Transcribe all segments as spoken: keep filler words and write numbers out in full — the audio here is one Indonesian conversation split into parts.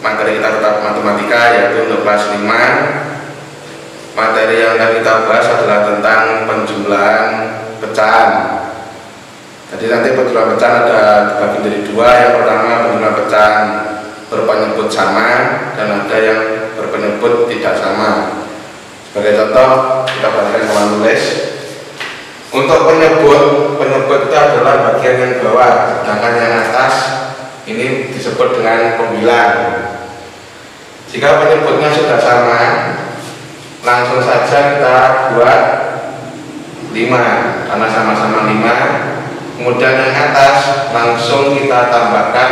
materi kita tetap matematika, yaitu untuk kelas lima. Materi yang akan kita bahas adalah tentang penjumlahan pecahan. Jadi nanti penjumlahan pecahan ada dibagi dari dua. Yang pertama penjumlahan pecahan berpenyebut sama, dan ada yang berpenyebut tidak sama. Sebagai contoh, kita perhatikan sama tulis. Untuk penyebut, penyebut itu adalah bagian yang bawah, sedangkan yang atas ini disebut dengan pembilang. Jika penyebutnya sudah sama, langsung saja kita buat lima, karena sama-sama lima. Kemudian yang atas langsung kita tambahkan.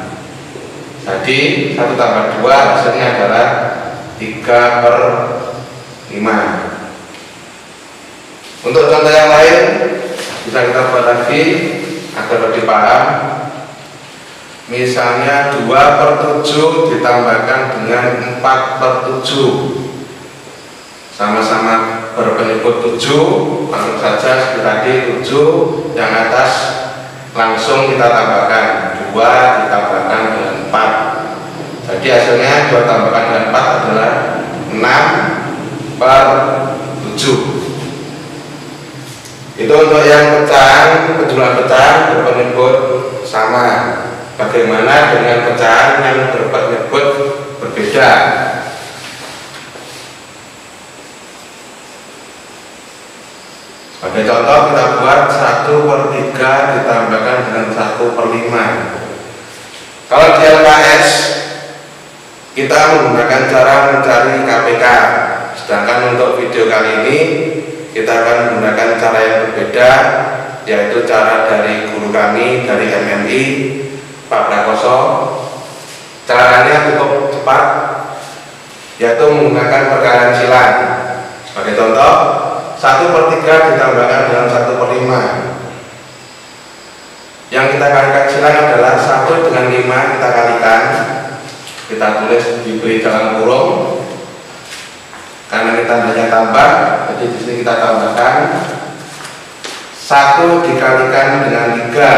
Jadi satu tambah dua hasilnya adalah tiga per lima. Untuk contoh yang lain bisa kita buat lagi agar lebih paham. Misalnya dua per tujuh ditambahkan dengan empat per tujuh, sama-sama berpenyebut tujuh, langsung saja seperti tadi tujuh, yang atas langsung kita tambahkan dua ditambahkan dengan empat. Jadi hasilnya dua tambahkan dengan empat adalah enam per tujuh. Itu untuk yang pecahan, penjumlahan pecahan berpenyebut sama. Bagaimana dengan pecahan yang berpenyebut berbeda? Sebagai contoh, kita buat satu per tiga ditambahkan dengan satu per lima. Kalau di L K S kita menggunakan cara mencari K P K, sedangkan untuk video kali ini kita akan menggunakan cara yang berbeda, yaitu cara dari guru kami dari M M I, Pak Prakoso. Caranya cukup cepat, yaitu menggunakan perkalian silang. Sebagai contoh, satu per tiga ditambahkan dengan satu per lima. Yang kita kalikan silang adalah satu dengan lima kita kalikan. Kita tulis diberi dalam kurung, karena ini tandanya tambah, jadi di sini kita tambahkan satu dikalikan dengan tiga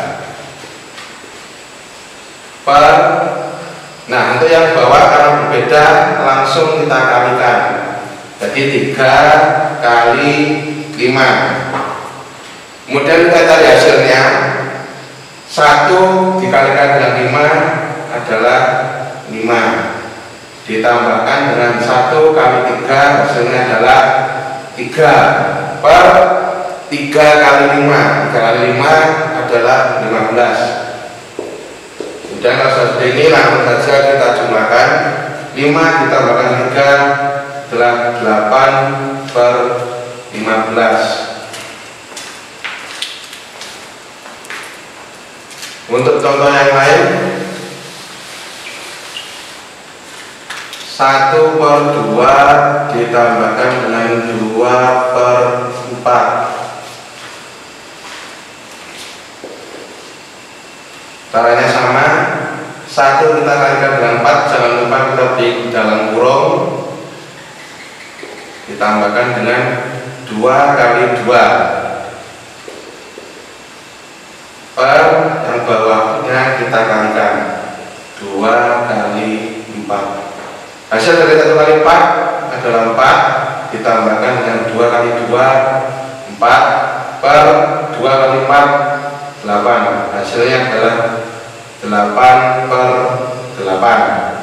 per. Nah, untuk yang bawah karena berbeda langsung kita kalikan. Jadi tiga kali lima. Kemudian kita cari hasilnya. Satu dikalikan dengan lima adalah lima. Ditambahkan dengan satu kali tiga hasilnya adalah tiga per tiga kali lima. tiga kali lima adalah lima belas. Kemudian kalau seperti ini langsung saja kita jumlahkan. lima ditambahkan tiga adalah delapan per lima belas. Untuk contoh yang lain, satu per dua ditambahkan dengan dua per empat. Caranya sama, satu kita kalikan dengan empat, jangan lupa kita beri dalam kurung, ditambahkan dengan dua kali dua per yang bawahnya kita kalikan dua kali empat. Hasil dari satu kali empat adalah empat, ditambahkan dengan dua kali dua, empat per dua kali empat, delapan. Hasilnya adalah delapan per delapan.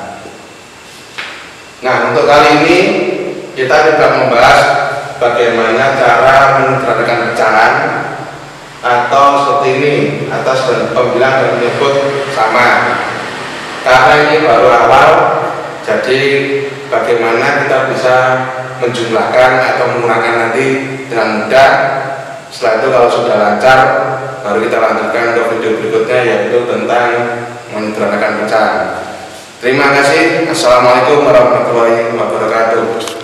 Nah, untuk kali ini kita tidak membahas bagaimana cara menyederhanakan pecahan atau seperti ini, atas dan pembilang dan menyebut sama, karena ini baru awal. Jadi bagaimana kita bisa menjumlahkan atau mengurangkan nanti dengan mudah. Setelah itu kalau sudah lancar, baru kita lanjutkan ke video berikutnya, yaitu tentang menyederhanakan pecahan. Terima kasih. Assalamualaikum warahmatullahi wabarakatuh.